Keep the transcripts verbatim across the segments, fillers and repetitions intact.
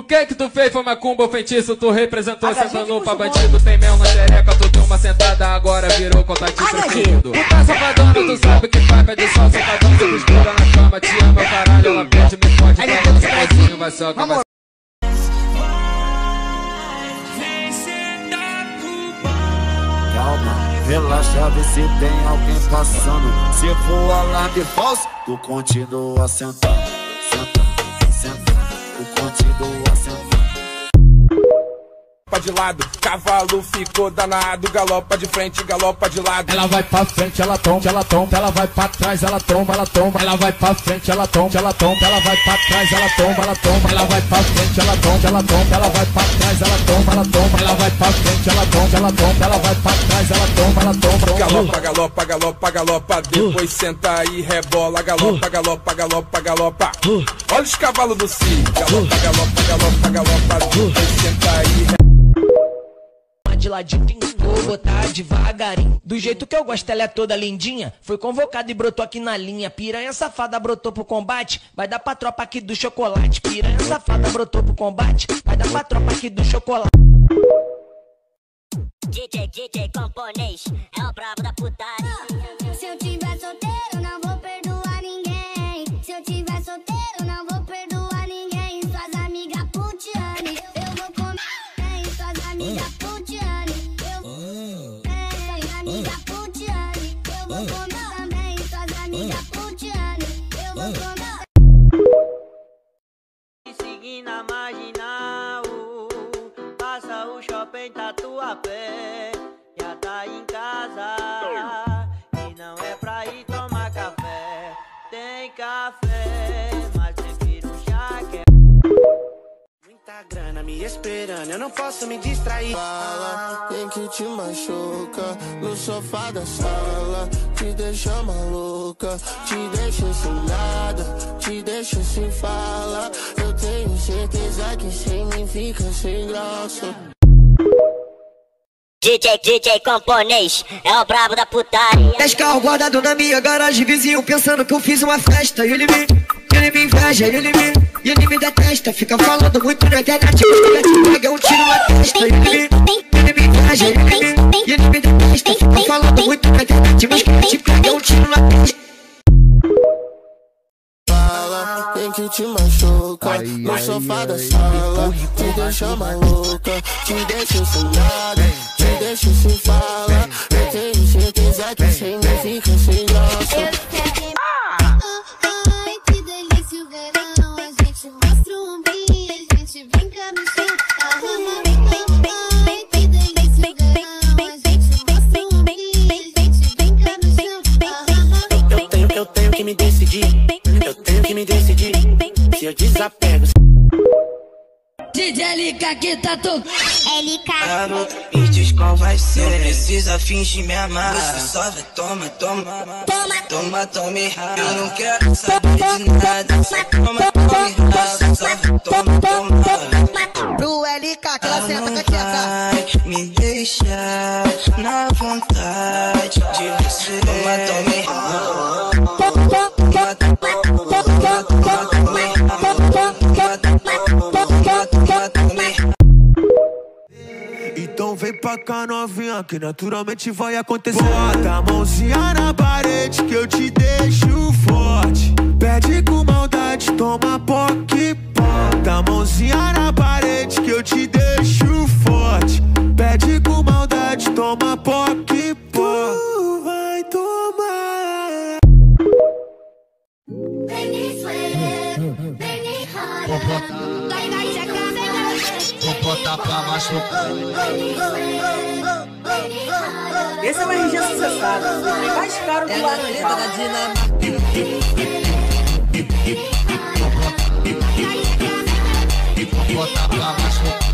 que que tu fez? Foi macumba ou feitiço? Tu representou sentando pra bandido. Tem mel na xereca, tu deu uma sentada, agora virou contatinho preferido. Tu tá safadona, tu sabe que faz, pede só safadão, se mistura na cama. Te ama, caralho, ela pede, me pode, falando sozinho, vai só, vai. Calma, relaxa, vê se tem alguém passando. Se for alarme falso, tu continua sentando. Sentando, sentando, tu continua sentando. De lado, cavalo ficou danado, galopa de frente, galopa de lado. Ela vai pra frente, ela tomba, ela tomba, ela vai pra trás, ela tomba, ela tomba, ela vai pra frente, ela tomba, ela tomba, ela vai pra trás, ela tomba, ela tomba, ela vai pra frente, ela tomba, ela tomba, ela vai pra trás, ela tomba, ela tomba, ela vai pra frente, ela tomba, ela tomba, ela vai pra trás, ela tomba, ela tomba. Galopa, galopa, galopa, galopa, depois senta e rebola, galopa, galopa, galopa, galopa. Olha os cavalos do cio, galopa, galopa, galopa, galopa, depois senta e rebola. De ladinho, vou botar devagarinho. Do jeito que eu gosto, ela é toda lindinha. Foi convocada e brotou aqui na linha. Piranha safada brotou pro combate. Vai dar pra tropa aqui do chocolate. Piranha safada brotou pro combate. Vai dar pra tropa aqui do chocolate. D J, D J camponês, é o brabo da putaria. Se eu tiver solteiro, não vou perdoar ninguém. Se eu tiver solteiro, não vou perdoar ninguém. Suas amigas putiane, eu vou comer. Suas amigas putiane, eu vou comer. Suas amigas putiane, eu vou comer também. Suas amigas putiane, eu vou comer. Seguir na marginal, passa o shopping Tatuapé, já tá em casa e não é pra ir tomar café. Tem café, mas prefiro um chá que é muita grana me esperando, eu não posso me distrair. Fala, quem que te machuca no sofá da sala, te deixa maluca, te deixa sem nada, te deixa sem fala. Eu tenho certeza que sem mim fica sem graça. D J, D J camponês, é o brabo da putaria. dez carros guardados na minha garagem, vizinho pensando que eu fiz uma festa. E ele me, ele me inveja, ele me, ele me detesta. Fica falando muito na internet, pega um tiro na testa. Ele me, ele me inveja, ele me, ele me detesta. Fica falando muito na internet, mas te pega um tiro na testa. Fala, quem que te machuca ai, no ai, sofá ai, da sala, te deixa maluca, te deixa sem nada, te deixa sem fala. Eu tenho certeza que sem mim fica sem graça. Ai, que delícia o verão, a gente mostra um brilho, a gente brinca no chão. Ai, que delícia o verão, a gente mostra um brilho, a gente brinca no chão. Eu tenho, eu tenho que me decidir, eu tenho que me decidir, se eu desapego. D J L K que tá tocando. L K. Me diz qual vai ser. Não precisa fingir me amar. Você só vai toma, toma, Toma, toma, toma e rala. Eu não quero saber de nada. Só toma, toma e rala. Só vai toma, toma. Pro L K que ela senta com a quieta. Me deixa na vontade de você. Toma, toma e rala. Toma, toma, toma, toma, toma e rala. Então vem pra cá novinha que naturalmente vai acontecer. Bota a mãozinha na parede que eu te deixo forte. Pede com maldade, toma poque. Bota a mãozinha na parede que eu te deixo forte. Pede com maldade, toma poque. Tu vai tomar. vem me suer, vem me rolar. Vai, vai, já Vou botar pra machucar. Esse é o R G sucessado, é mais caro que o Laranjal. Vou botar pra machucar.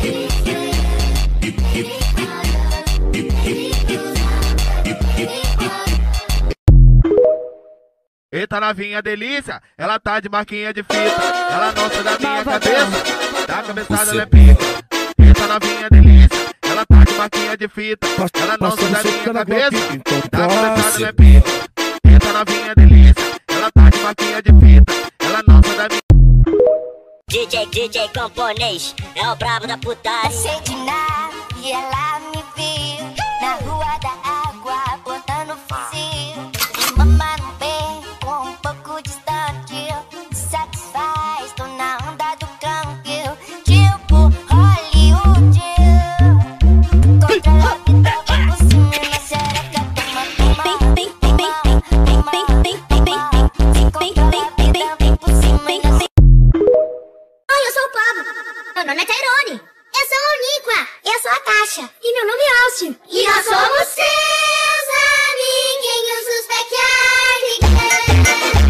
Eita novinha delícia, ela tá de marquinha de fita. Ela não sai da minha cabeça, da cabeçada ela é pica. Eita novinha delícia, ela tá de marquinha de fita. Ela não sai da minha cabeça, da cabeçada ela é pica. Eita novinha delícia, ela tá de marquinha de fita. Ela não sai da minha. D J, D J camponês, é o brabo da putaria. Passei de nave e ela me viu na rua da água, botando fuzil. E mamá no beco, um pouco distante, me satisfaz, tô na onda do câmbio, tipo Hollywood. Controla a vida por cima, na xereca, toma, toma, toma, toma, toma. Se controla a vida por cima, na xereca. Oi, eu sou o Pablo. Meu nome é Tairone. Eu sou a Uniqua. Eu sou a Tasha. E meu nome é Austin. E nós somos seus amiguinhos, os backyard.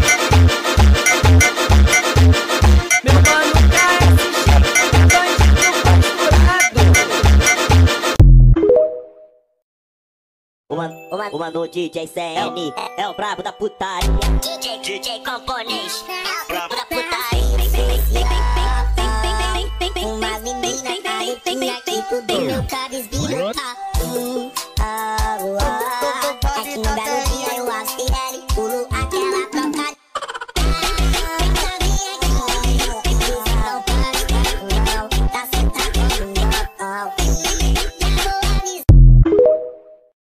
Meu mano K S G, bandido fasturado. O mano, o mano, o mano D J C N é o brabo da putaria. D J, D J camponês, é o brabo da putaria. Uma menina garotinha que tudo meu cabisbinho tá.